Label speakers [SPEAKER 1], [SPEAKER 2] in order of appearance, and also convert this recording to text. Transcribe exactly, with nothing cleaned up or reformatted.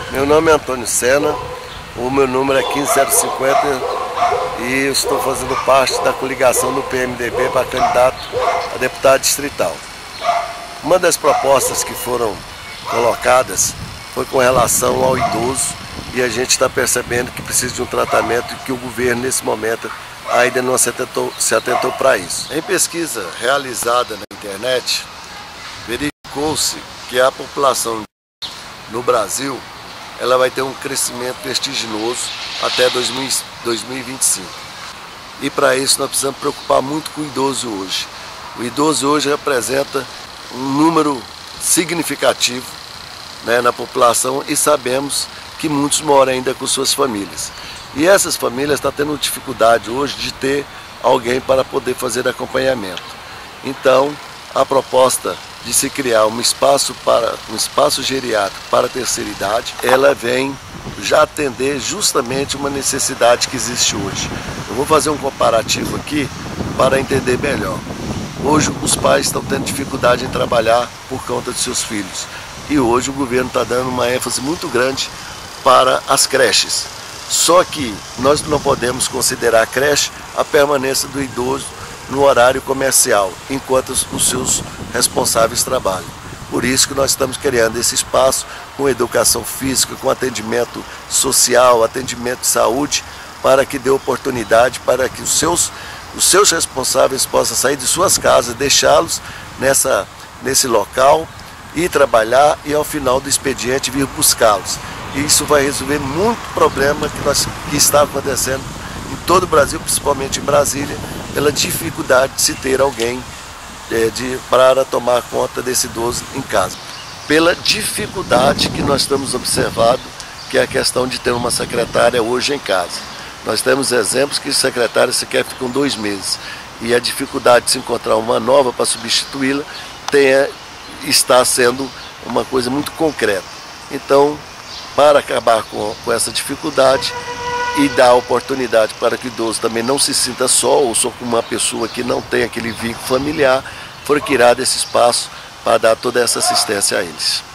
[SPEAKER 1] Meu nome é Antônio Sena, o meu número é quinze zero cinquenta e eu estou fazendo parte da coligação do P M D B para candidato a deputado distrital. Uma das propostas que foram colocadas foi com relação ao idoso e a gente está percebendo que precisa de um tratamento e que o governo nesse momento ainda não se atentou, se atentou para isso. Em pesquisa realizada na internet, verificou-se que a população no Brasil ela vai ter um crescimento vertiginoso até dois mil e vinte e cinco. E para isso nós precisamos preocupar muito com o idoso hoje. O idoso hoje representa um número significativo, né, na população, e sabemos que muitos moram ainda com suas famílias. E essas famílias estão tendo dificuldade hoje de ter alguém para poder fazer acompanhamento. Então, a proposta de se criar um espaço, para, um espaço geriátrico para a terceira idade, ela vem já atender justamente uma necessidade que existe hoje. Eu vou fazer um comparativo aqui para entender melhor. Hoje os pais estão tendo dificuldade em trabalhar por conta de seus filhos. E hoje o governo está dando uma ênfase muito grande para as creches. Só que nós não podemos considerar a creche a permanência do idoso no horário comercial, enquanto os seus responsáveis trabalham. Por isso que nós estamos criando esse espaço com educação física, com atendimento social, atendimento de saúde, para que dê oportunidade para que os seus, os seus responsáveis possam sair de suas casas, deixá-los nessa, nesse local, ir trabalhar e ao final do expediente vir buscá-los. E isso vai resolver muito problema que, nós, que está acontecendo em todo o Brasil, principalmente em Brasília, pela dificuldade de se ter alguém é, de, para tomar conta desse idoso em casa. Pela dificuldade que nós estamos observando, que é a questão de ter uma secretária hoje em casa. Nós temos exemplos que secretária sequer ficam dois meses. E a dificuldade de se encontrar uma nova para substituí-la tenha, está sendo uma coisa muito concreta. Então, para acabar com, com essa dificuldade e dar oportunidade para que o idoso também não se sinta só ou só com uma pessoa que não tem aquele vínculo familiar, foi criado esse espaço para dar toda essa assistência a eles.